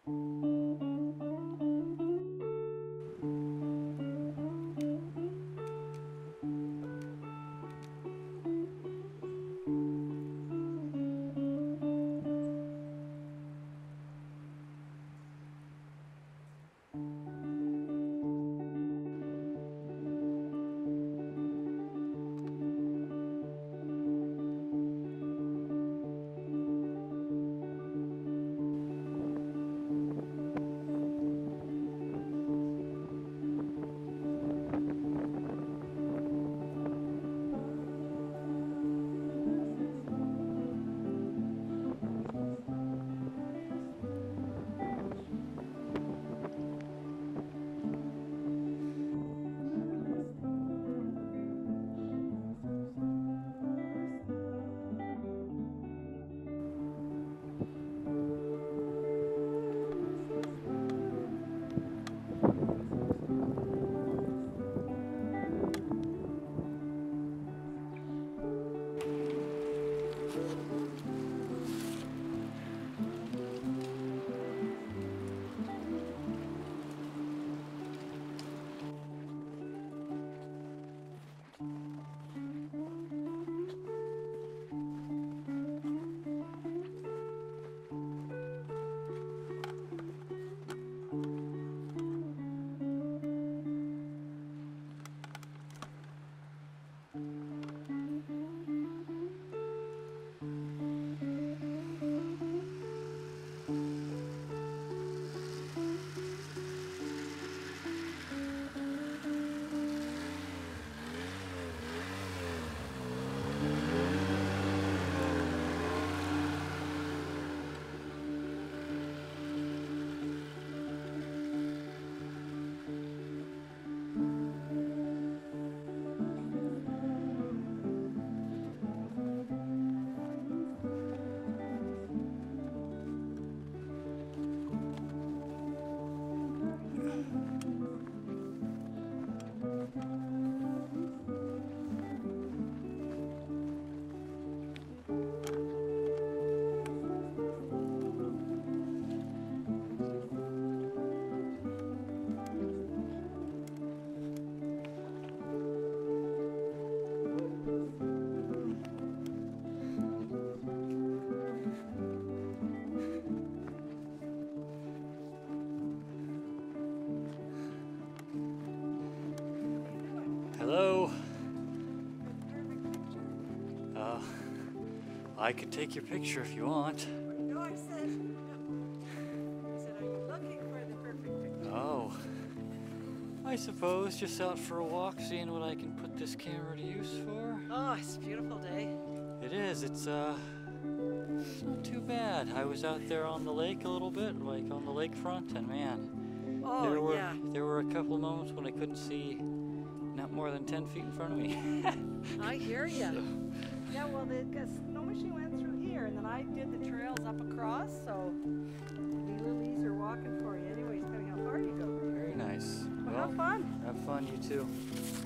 Hello. I could take your picture if you want. No, I said, are you looking for the perfect picture? Oh, I suppose just out for a walk, seeing what I can put this camera to use for. Oh, it's a beautiful day. It is. It's not too bad. I was out there on the lake a little bit, like on the lakefront, and man, Oh, there were a couple of moments when I couldn't see not more than 10 feet in front of me. I hear you. Yeah, well, the snow machine went through here, and then I did the trails up across, so it'd be a little easier walking for you anyways, depending how far you go. Very nice. Well, have fun. Have fun, you too.